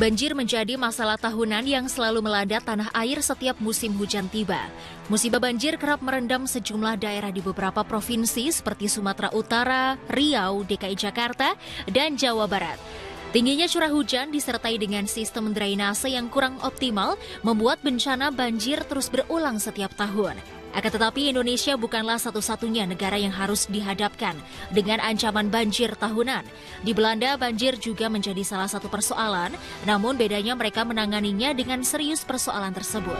Banjir menjadi masalah tahunan yang selalu melanda tanah air setiap musim hujan tiba. Musibah banjir kerap merendam sejumlah daerah di beberapa provinsi seperti Sumatera Utara, Riau, DKI Jakarta, dan Jawa Barat. Tingginya curah hujan disertai dengan sistem drainase yang kurang optimal membuat bencana banjir terus berulang setiap tahun. Akan tetapi Indonesia bukanlah satu-satunya negara yang harus dihadapkan dengan ancaman banjir tahunan. Di Belanda banjir juga menjadi salah satu persoalan, namun bedanya mereka menanganinya dengan serius persoalan tersebut.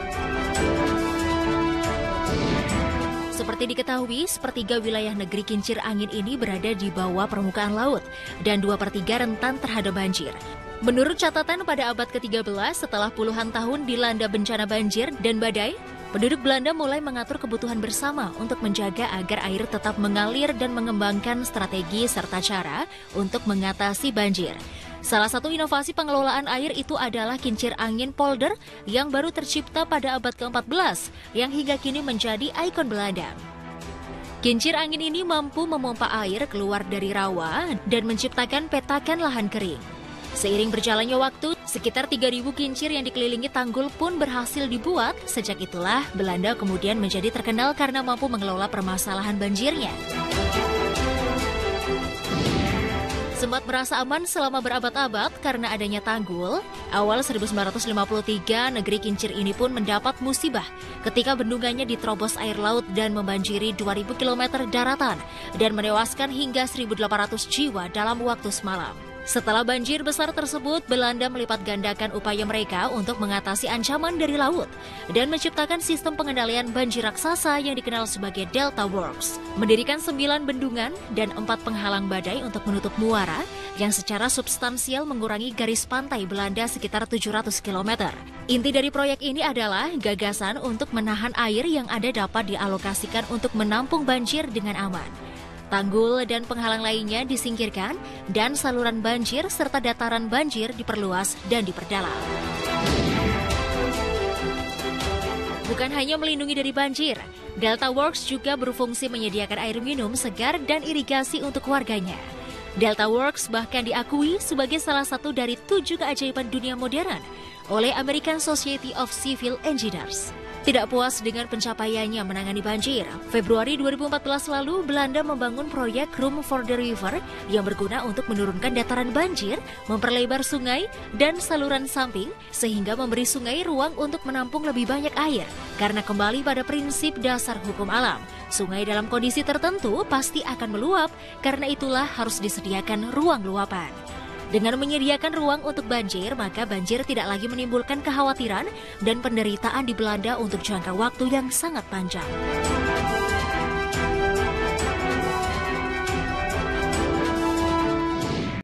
Seperti diketahui, sepertiga wilayah negeri kincir angin ini berada di bawah permukaan laut dan 2/3 rentan terhadap banjir. Menurut catatan pada abad ke-13, setelah puluhan tahun dilanda bencana banjir dan badai, penduduk Belanda mulai mengatur kebutuhan bersama untuk menjaga agar air tetap mengalir dan mengembangkan strategi serta cara untuk mengatasi banjir. Salah satu inovasi pengelolaan air itu adalah kincir angin polder yang baru tercipta pada abad ke-14 yang hingga kini menjadi ikon Belanda. Kincir angin ini mampu memompa air keluar dari rawa dan menciptakan petakan lahan kering. Seiring berjalannya waktu, sekitar 3.000 kincir yang dikelilingi tanggul pun berhasil dibuat. Sejak itulah, Belanda kemudian menjadi terkenal karena mampu mengelola permasalahan banjirnya. Sempat merasa aman selama berabad-abad karena adanya tanggul, awal 1953 negeri kincir ini pun mendapat musibah ketika bendungannya diterobos air laut dan membanjiri 2.000 km daratan dan menewaskan hingga 1.800 jiwa dalam waktu semalam. Setelah banjir besar tersebut, Belanda melipat gandakan upaya mereka untuk mengatasi ancaman dari laut dan menciptakan sistem pengendalian banjir raksasa yang dikenal sebagai Delta Works. Mendirikan 9 bendungan dan 4 penghalang badai untuk menutup muara yang secara substansial mengurangi garis pantai Belanda sekitar 700 km. Inti dari proyek ini adalah gagasan untuk menahan air yang ada dapat dialokasikan untuk menampung banjir dengan aman. Tanggul dan penghalang lainnya disingkirkan dan saluran banjir serta dataran banjir diperluas dan diperdalam. Bukan hanya melindungi dari banjir, Delta Works juga berfungsi menyediakan air minum segar dan irigasi untuk warganya. Delta Works bahkan diakui sebagai salah satu dari 7 keajaiban dunia modern oleh American Society of Civil Engineers. Tidak puas dengan pencapaiannya menangani banjir, Februari 2014 lalu Belanda membangun proyek Room for the River yang berguna untuk menurunkan dataran banjir, memperlebar sungai dan saluran samping sehingga memberi sungai ruang untuk menampung lebih banyak air. Karena kembali pada prinsip dasar hukum alam, sungai dalam kondisi tertentu pasti akan meluap, karena itulah harus disediakan ruang luapan. Dengan menyediakan ruang untuk banjir, maka banjir tidak lagi menimbulkan kekhawatiran dan penderitaan di Belanda untuk jangka waktu yang sangat panjang.